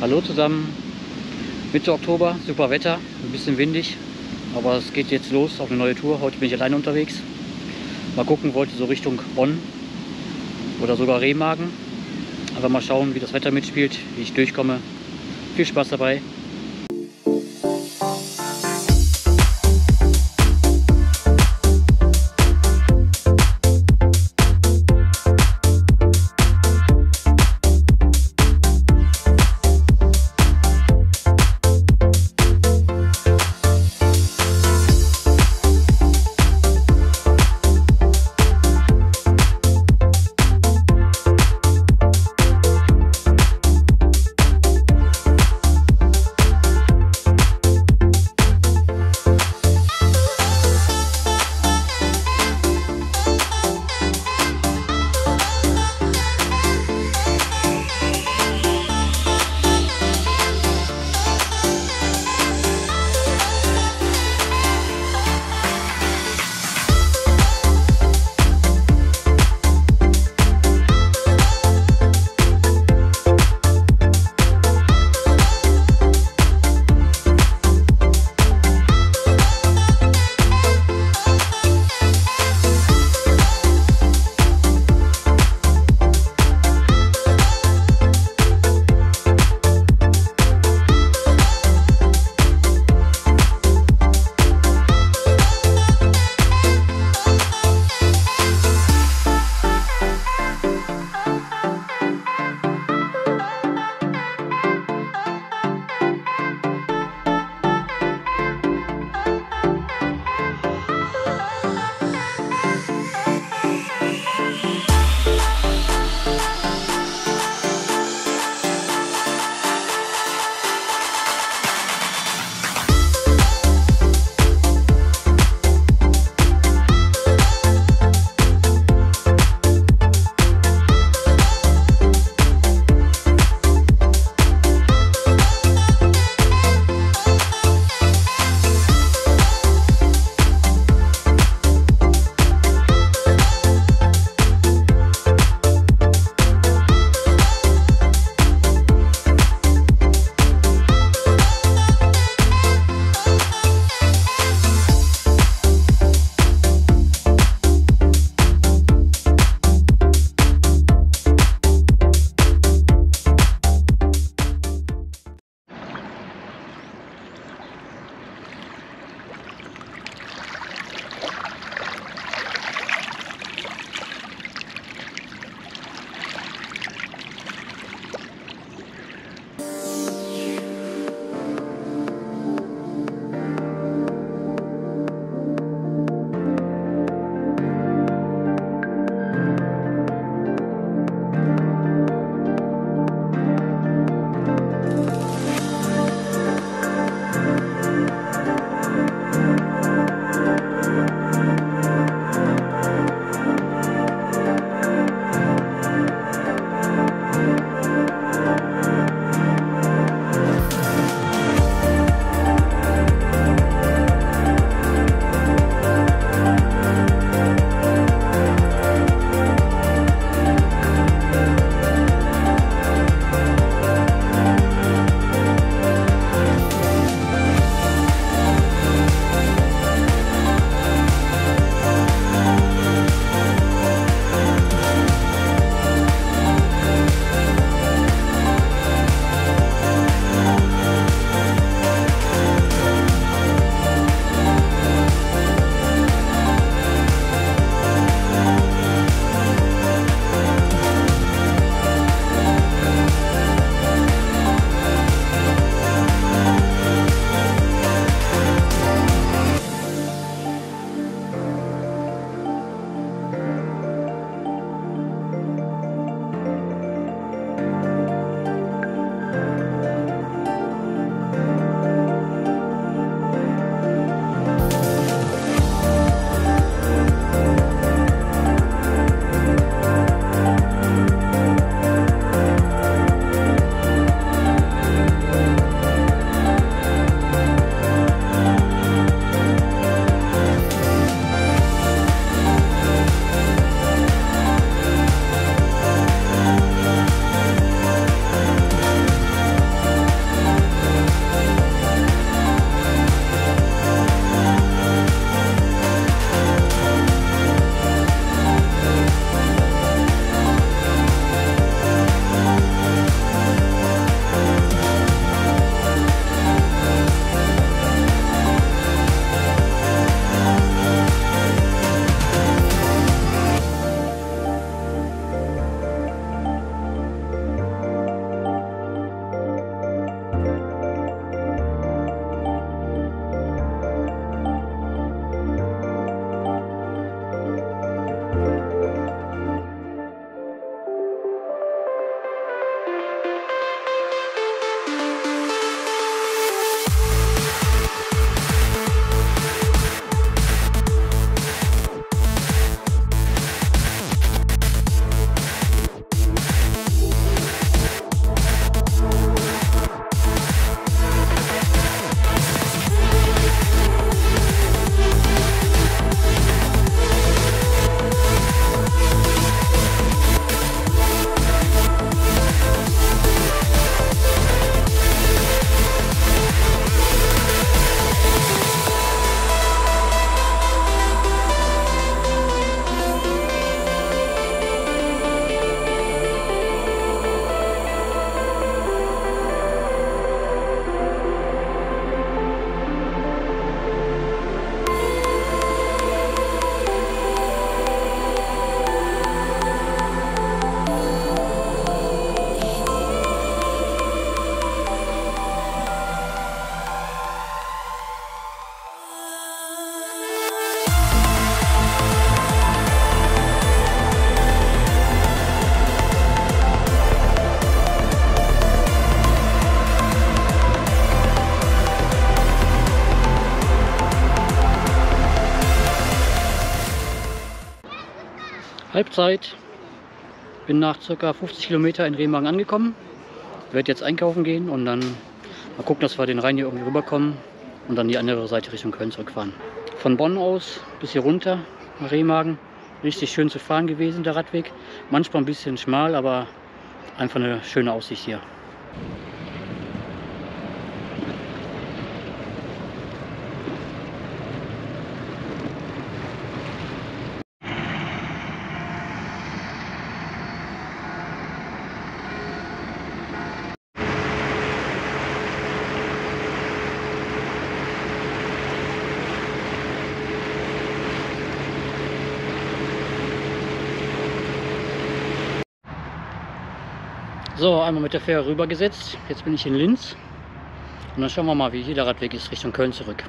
Hallo zusammen, Mitte Oktober, super Wetter, ein bisschen windig, aber es geht jetzt los auf eine neue Tour. Heute bin ich alleine unterwegs. Mal gucken, wollte so Richtung Bonn oder sogar Remagen. Aber mal schauen, wie das Wetter mitspielt, wie ich durchkomme. Viel Spaß dabei. Halbzeit. Bin nach ca. 50 Kilometer in Remagen angekommen. Werde jetzt einkaufen gehen und dann mal gucken, dass wir den Rhein hier irgendwie rüberkommen und dann die andere Seite Richtung Köln zurückfahren. Von Bonn aus bis hier runter nach Remagen. Richtig schön zu fahren gewesen, der Radweg. Manchmal ein bisschen schmal, aber einfach eine schöne Aussicht hier. So, einmal mit der Fähre rübergesetzt. Jetzt bin ich in Linz. Und dann schauen wir mal, wie hier der Radweg ist, Richtung Köln zurück.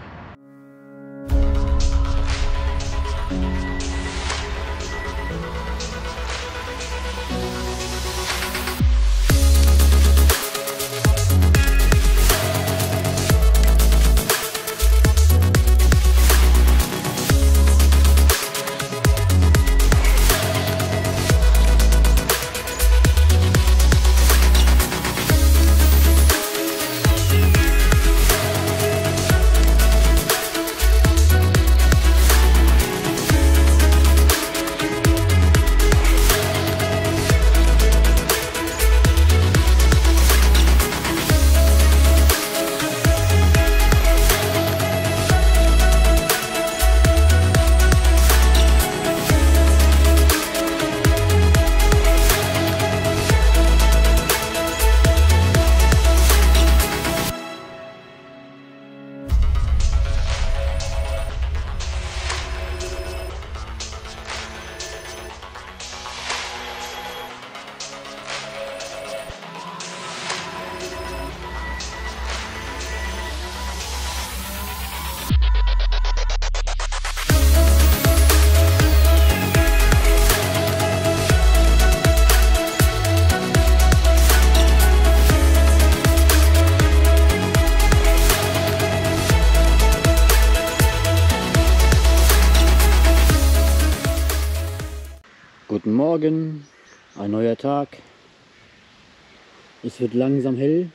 Guten Morgen, ein neuer Tag. Es wird langsam hell.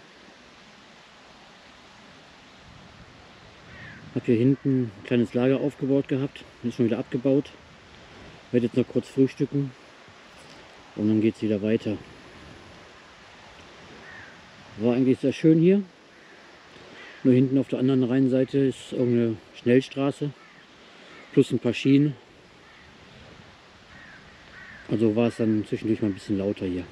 Ich habe hier hinten ein kleines Lager aufgebaut gehabt, ist schon wieder abgebaut. Werde jetzt noch kurz frühstücken und dann geht es wieder weiter. War eigentlich sehr schön hier. Nur hinten auf der anderen Rheinseite ist irgendeine Schnellstraße plus ein paar Schienen. Also war es dann zwischendurch mal ein bisschen lauter hier.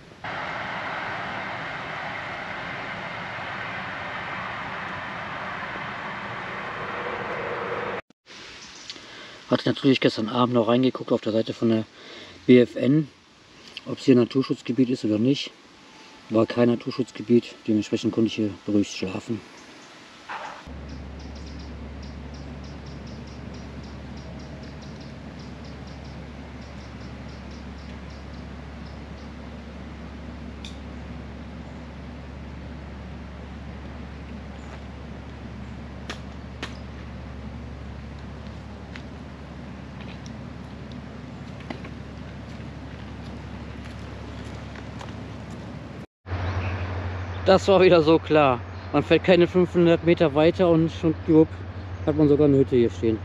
Hatte natürlich gestern Abend noch reingeguckt auf der Seite von der BFN, ob es hier ein Naturschutzgebiet ist oder nicht. War kein Naturschutzgebiet, dementsprechend konnte ich hier beruhigt schlafen. Das war wieder so klar. Man fährt keine 500 Meter weiter und schon hat man sogar eine Hütte hier stehen.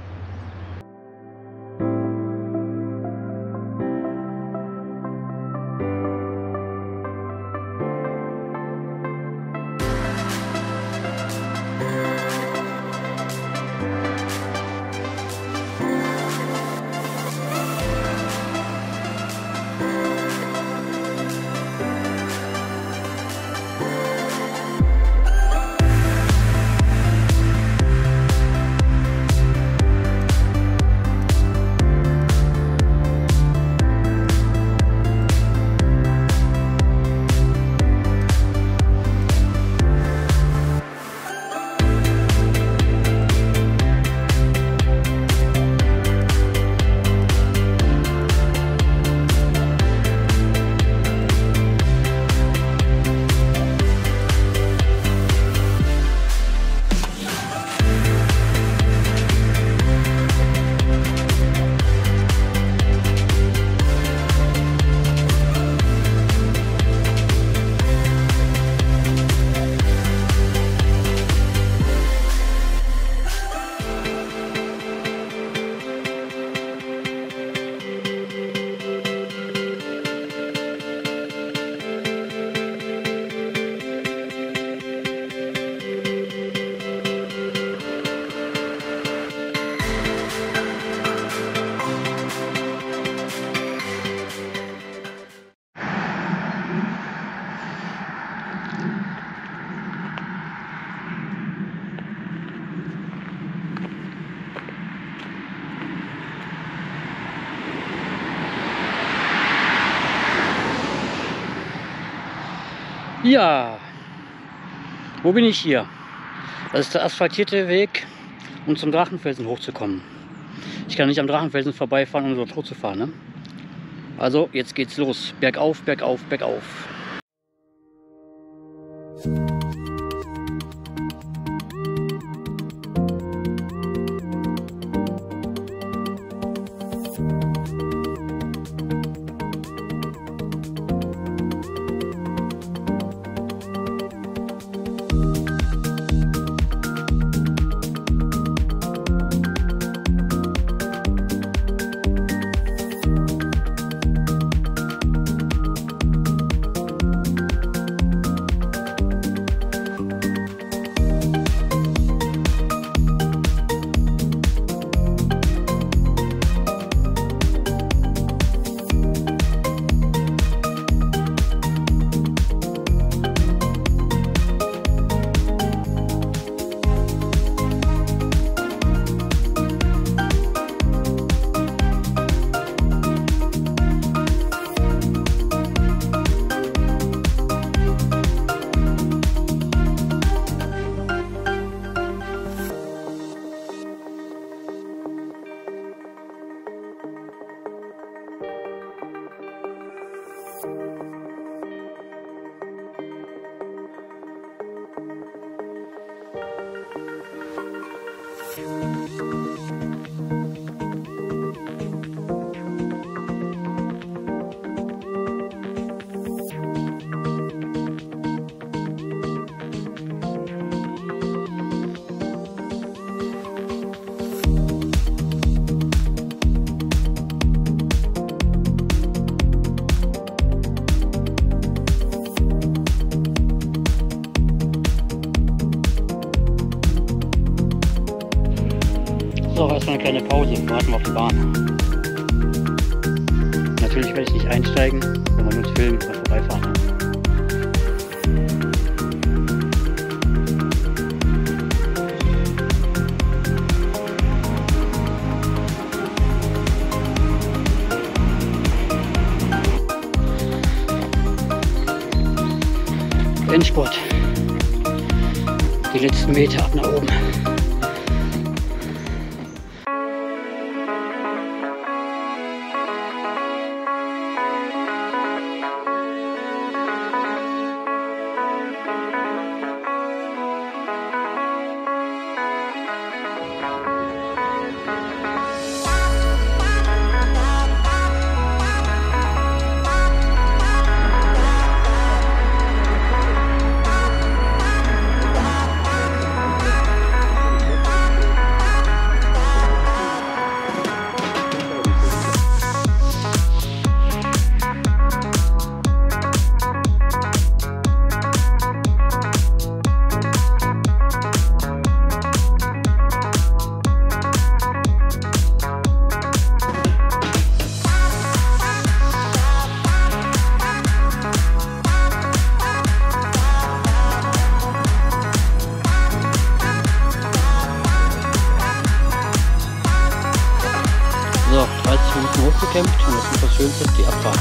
Ja, wo bin ich hier? Das ist der asphaltierte Weg, um zum Drachenfelsen hochzukommen. Ich kann nicht am Drachenfelsen vorbeifahren, um dort hochzufahren, ne? Also, jetzt geht's los. Bergauf, bergauf, bergauf. So, erstmal eine kleine Pause. Warten wir auf die Bahn. Natürlich werde ich nicht einsteigen, wenn man uns filmen und vorbeifahren. Endspurt. Die letzten Meter ab nach oben. So, 30 Minuten hochgekämpft und das ist das Schönste, die Abfahrt.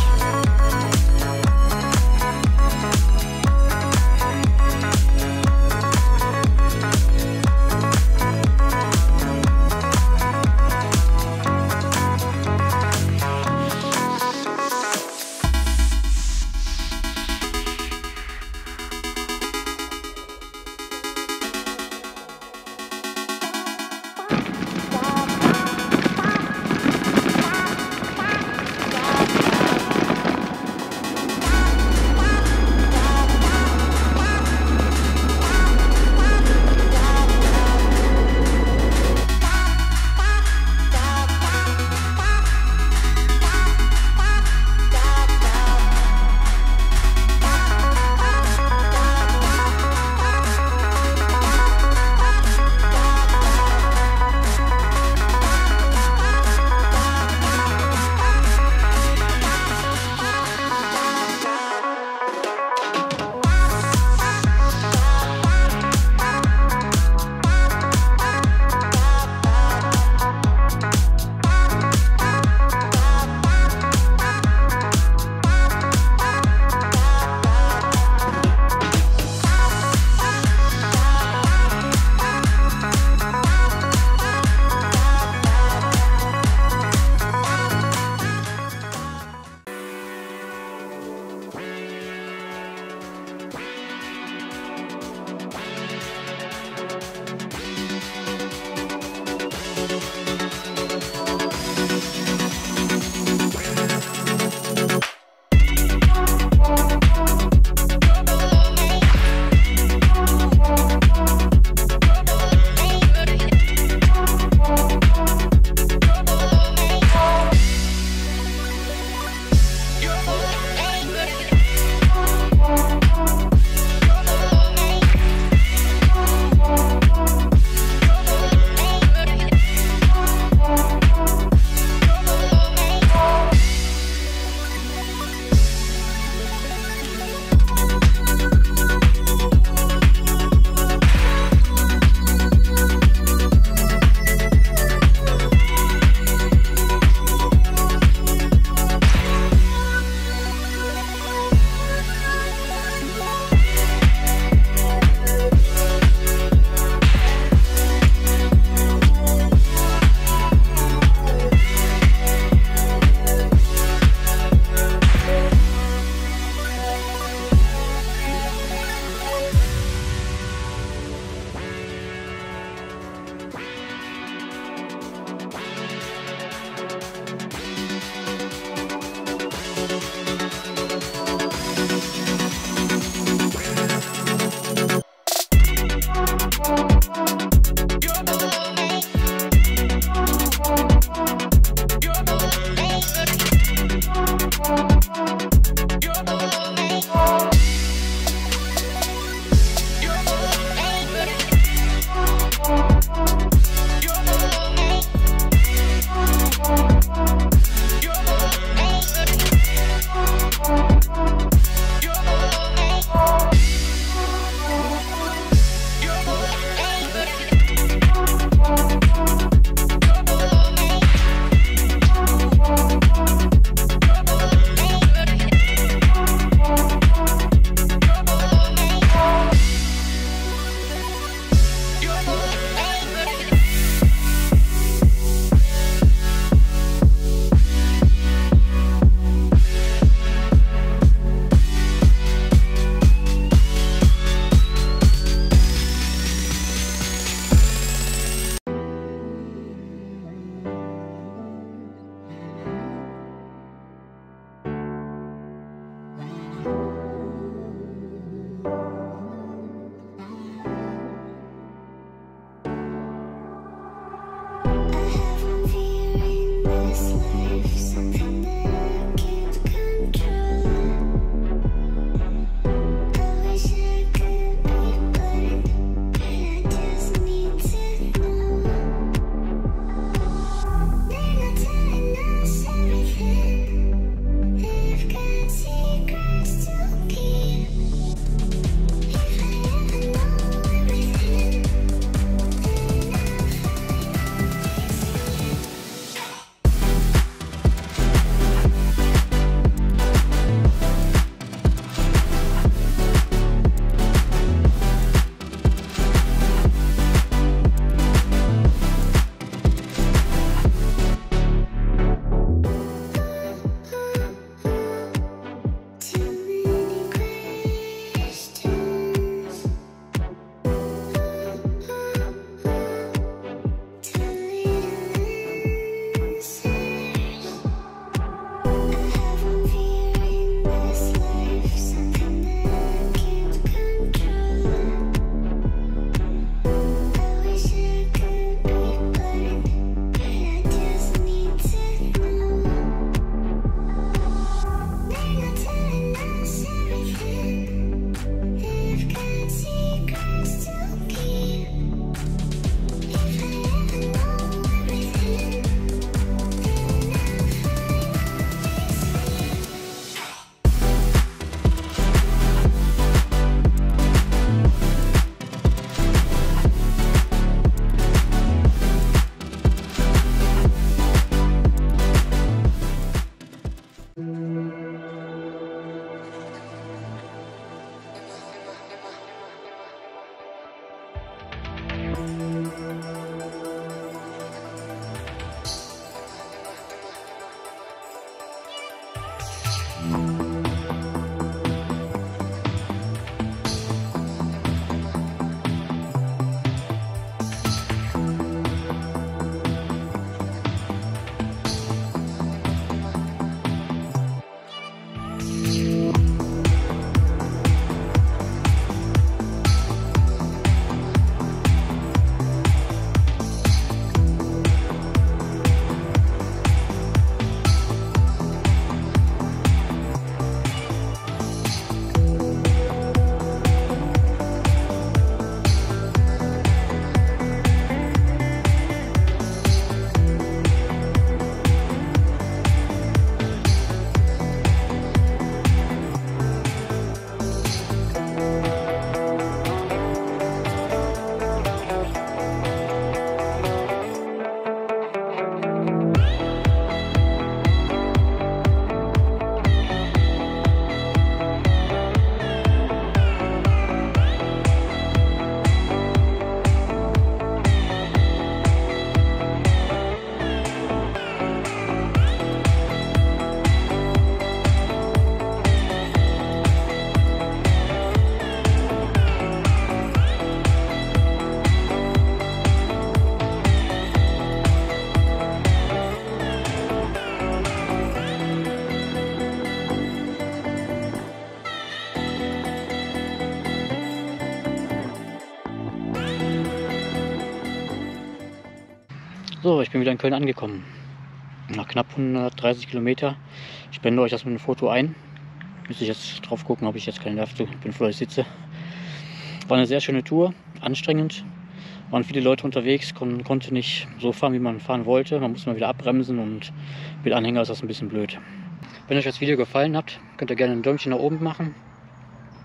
So, ich bin wieder in Köln angekommen. Nach knapp 130 Kilometer. Ich blende euch das mit einem Foto ein. Müsste ich jetzt drauf gucken, ob ich jetzt keine Nerv zu. Ich bin froh, dass ich sitze. War eine sehr schöne Tour, anstrengend. Waren viele Leute unterwegs, konnte nicht so fahren, wie man fahren wollte. Man musste mal wieder abbremsen und mit Anhänger ist das ein bisschen blöd. Wenn euch das Video gefallen hat, könnt ihr gerne ein Däumchen nach oben machen.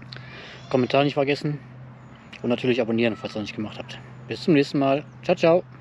Kommentar nicht vergessen und natürlich abonnieren, falls ihr noch nicht gemacht habt. Bis zum nächsten Mal. Ciao, ciao.